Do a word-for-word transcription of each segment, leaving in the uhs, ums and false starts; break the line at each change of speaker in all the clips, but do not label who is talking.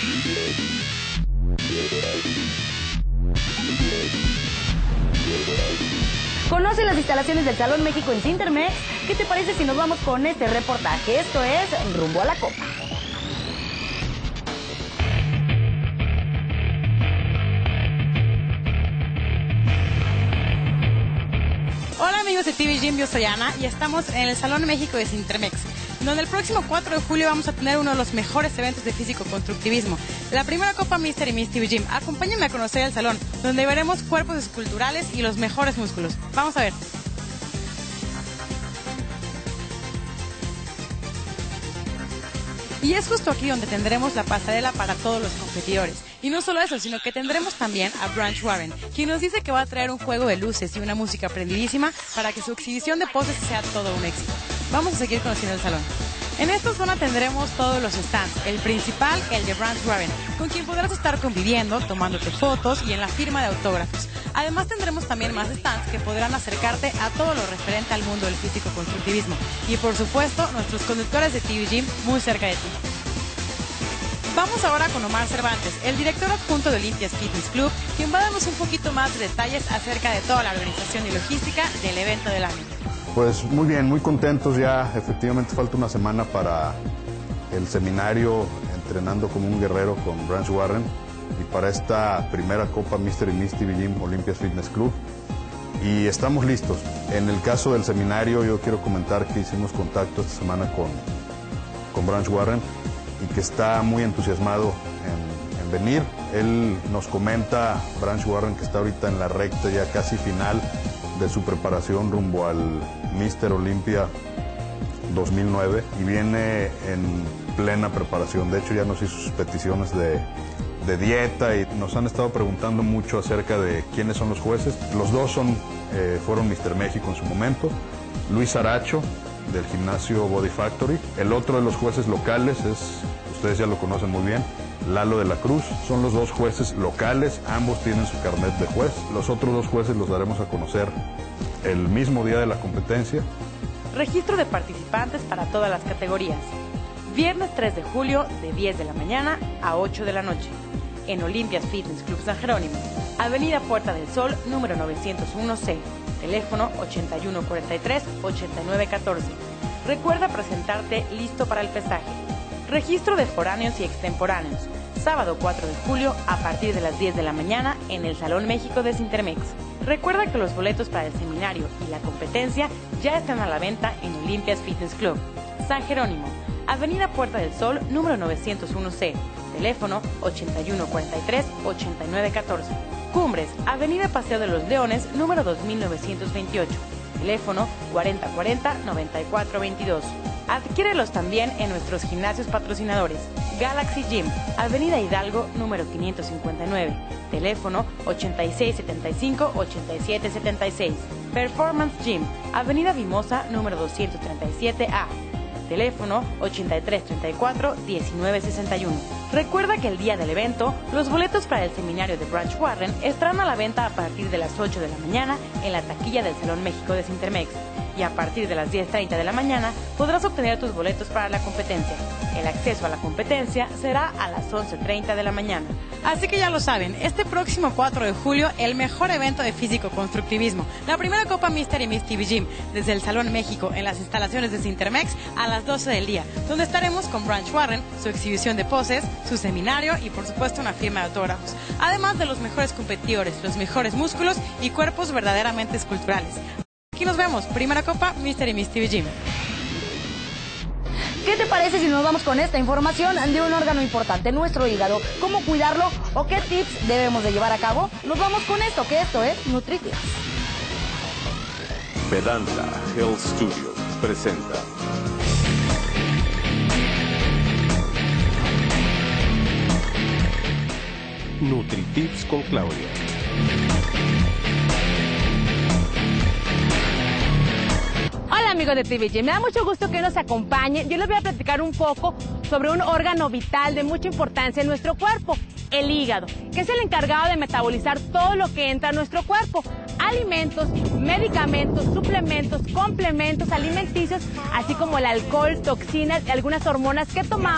Conoce las instalaciones del Salón México en Cintermex. ¿Qué te parece si nos vamos con este reportaje? Esto es Rumbo a la Copa.
Hola amigos de T V Gym, yo soy Ana y estamos en el Salón México de Cintermex, donde el próximo cuatro de julio vamos a tener uno de los mejores eventos de físico-constructivismo, la primera Copa míster y Miss T V Gym. Acompáñenme a conocer el salón, donde veremos cuerpos esculturales y los mejores músculos. Vamos a ver. Y es justo aquí donde tendremos la pasarela para todos los competidores. Y no solo eso, sino que tendremos también a Branch Warren, quien nos dice que va a traer un juego de luces y una música prendidísima para que su exhibición de poses sea todo un éxito. Vamos a seguir conociendo el salón. En esta zona tendremos todos los stands, el principal, el de Branch Warren, con quien podrás estar conviviendo, tomándote fotos y en la firma de autógrafos. Además tendremos también más stands que podrán acercarte a todo lo referente al mundo del físico-constructivismo. Y por supuesto, nuestros conductores de T V Gym muy cerca de ti. Vamos ahora con Omar Cervantes, el director adjunto de Olympias Fitness Club, quien va a darnos un poquito más de detalles acerca de toda la organización y logística del evento del año.
Pues muy bien, muy contentos ya. Efectivamente falta una semana para el seminario Entrenando como un Guerrero con Branch Warren y para esta primera Copa míster y Miss T V Gym Olympias Fitness Club. Y estamos listos. En el caso del seminario yo quiero comentar que hicimos contacto esta semana con, con Branch Warren y que está muy entusiasmado en, en venir. Él nos comenta, Branch Warren, que está ahorita en la recta ya casi final de su preparación rumbo al míster Olympia dos mil nueve y viene en plena preparación. De hecho ya nos hizo sus peticiones de, de dieta y nos han estado preguntando mucho acerca de quiénes son los jueces. Los dos son, eh, fueron míster México en su momento. Luis Aracho, del gimnasio Body Factory. El otro de los jueces locales es, ustedes ya lo conocen muy bien, Lalo de la Cruz. Son los dos jueces locales, ambos tienen su carnet de juez. Los otros dos jueces los daremos a conocer el mismo día de la competencia.
Registro de participantes para todas las categorías. Viernes tres de julio de diez de la mañana a ocho de la noche. En Olympias Fitness Club San Jerónimo, Avenida Puerta del Sol, número novecientos uno C. Teléfono ochenta y uno cuarenta y tres, ochenta y nueve catorce. Recuerda presentarte listo para el pesaje. Registro de foráneos y extemporáneos. Sábado cuatro de julio a partir de las diez de la mañana en el Salón México de Cintermex. Recuerda que los boletos para el seminario y la competencia ya están a la venta en Olympias Fitness Club. San Jerónimo, Avenida Puerta del Sol, número novecientos uno C. Teléfono ochenta y uno cuarenta y tres, ochenta y nueve catorce. Cumbres, Avenida Paseo de los Leones, número dos mil novecientos veintiocho. Teléfono cuarenta cuarenta, noventa y cuatro veintidós. Adquiérelos también en nuestros gimnasios patrocinadores. Galaxy Gym, Avenida Hidalgo, número quinientos cincuenta y nueve. Teléfono ochenta y seis setenta y cinco, ochenta y siete setenta y seis. Performance Gym, Avenida Vimosa, número doscientos treinta y siete A. Teléfono ochenta y tres treinta y cuatro, diecinueve sesenta y uno. Recuerda que el día del evento, los boletos para el seminario de Branch Warren estarán a la venta a partir de las ocho de la mañana en la taquilla del Salón México de Cintermex. Y a partir de las diez treinta de la mañana podrás obtener tus boletos para la competencia. El acceso a la competencia será a las once treinta de la mañana.
Así que ya lo saben, este próximo cuatro de julio, el mejor evento de físico-constructivismo, la primera Copa míster y Miss T V Gym, desde el Salón México en las instalaciones de Cintermex a las doce del día, donde estaremos con Branch Warren, su exhibición de poses, su seminario y por supuesto una firma de autógrafos, además de los mejores competidores, los mejores músculos y cuerpos verdaderamente esculturales. Aquí nos vemos, primera Copa míster y Miss T V Gym.
¿Qué te parece si nos vamos con esta información de un órgano importante, nuestro hígado? ¿Cómo cuidarlo o qué tips debemos de llevar a cabo? Nos vamos con esto, que esto es NutriTips.
Vedanta Health Studio presenta NutriTips con Claudia.
Hola amigos de T V G, me da mucho gusto que nos acompañen. Yo les voy a platicar un poco sobre un órgano vital de mucha importancia en nuestro cuerpo, el hígado, que es el encargado de metabolizar todo lo que entra a nuestro cuerpo. Alimentos, medicamentos, suplementos, complementos alimenticios, así como el alcohol, toxinas y algunas hormonas que tomamos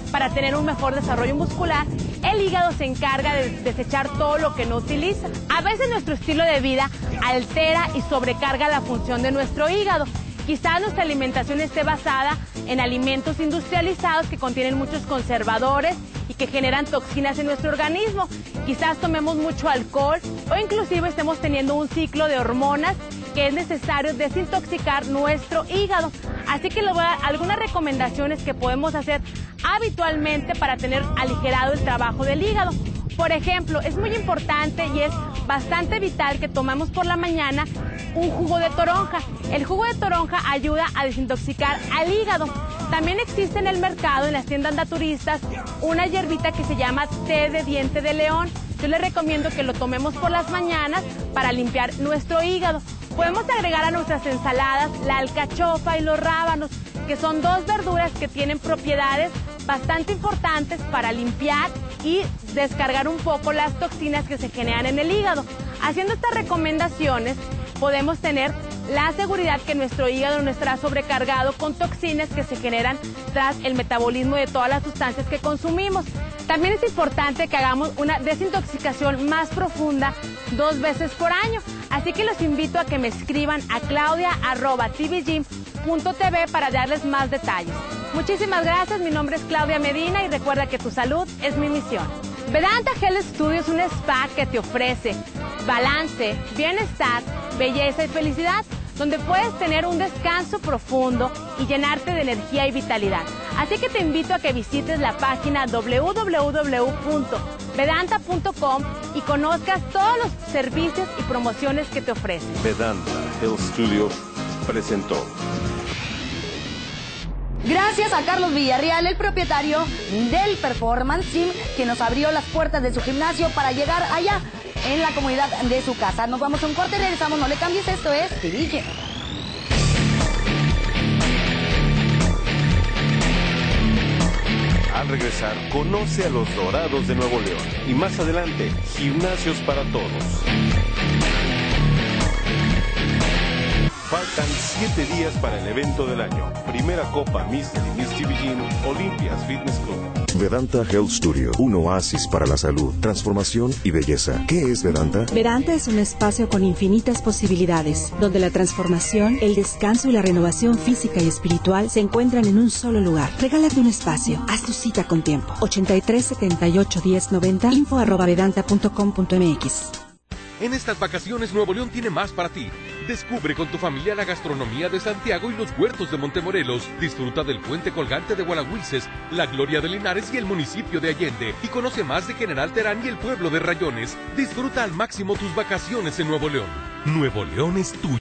para tener un mejor desarrollo muscular, el hígado se encarga de desechar todo lo que no utiliza. A veces nuestro estilo de vida altera y sobrecarga la función de nuestro hígado. Quizás nuestra alimentación esté basada en alimentos industrializados que contienen muchos conservadores y que generan toxinas en nuestro organismo. Quizás tomemos mucho alcohol o inclusive estemos teniendo un ciclo de hormonas que es necesario desintoxicar nuestro hígado. Así que les voy a dar algunas recomendaciones que podemos hacer habitualmente para tener aligerado el trabajo del hígado. Por ejemplo, es muy importante y es bastante vital que tomemos por la mañana un jugo de toronja. El jugo de toronja ayuda a desintoxicar al hígado. También existe en el mercado, en las tiendas naturistas, una hierbita que se llama té de diente de león. Yo les recomiendo que lo tomemos por las mañanas para limpiar nuestro hígado. Podemos agregar a nuestras ensaladas la alcachofa y los rábanos, que son dos verduras que tienen propiedades bastante importantes para limpiar y descargar un poco las toxinas que se generan en el hígado. Haciendo estas recomendaciones, podemos tener la seguridad que nuestro hígado no estará sobrecargado con toxinas que se generan tras el metabolismo de todas las sustancias que consumimos. También es importante que hagamos una desintoxicación más profunda dos veces por año. Así que los invito a que me escriban a claudia arroba t v gym punto t v para darles más detalles. Muchísimas gracias, mi nombre es Claudia Medina y recuerda que tu salud es mi misión. Vedanta Health Studio es un spa que te ofrece balance, bienestar, belleza y felicidad, donde puedes tener un descanso profundo y llenarte de energía y vitalidad. Así que te invito a que visites la página doble u doble u doble u punto vedanta punto com y conozcas todos los servicios y promociones que te ofrecen.
Vedanta Health Studio presentó.
Gracias a Carlos Villarreal, el propietario del Performance Gym, que nos abrió las puertas de su gimnasio para llegar allá, en la comunidad de su casa. Nos vamos a un corte y regresamos. No le cambies, esto es T V Gym.
Al regresar, conoce a los Dorados de Nuevo León. Y más adelante, gimnasios para todos. Faltan siete días para el evento del año. Primera Copa míster y Miss T V Gym, Olympias Fitness Club.
Vedanta Health Studio, un oasis para la salud, transformación y belleza. ¿Qué es Vedanta?
Vedanta es un espacio con infinitas posibilidades, donde la transformación, el descanso y la renovación física y espiritual se encuentran en un solo lugar. Regálate un espacio, haz tu cita con tiempo. ochenta y tres, setenta y ocho, diez, noventa, info arroba vedanta punto com punto m x.
En estas vacaciones Nuevo León tiene más para ti. Descubre con tu familia la gastronomía de Santiago y los huertos de Montemorelos. Disfruta del puente colgante de Gualahuilses, la Gloria de Linares y el municipio de Allende. Y conoce más de General Terán y el pueblo de Rayones. Disfruta al máximo tus vacaciones en Nuevo León. Nuevo León es tuyo.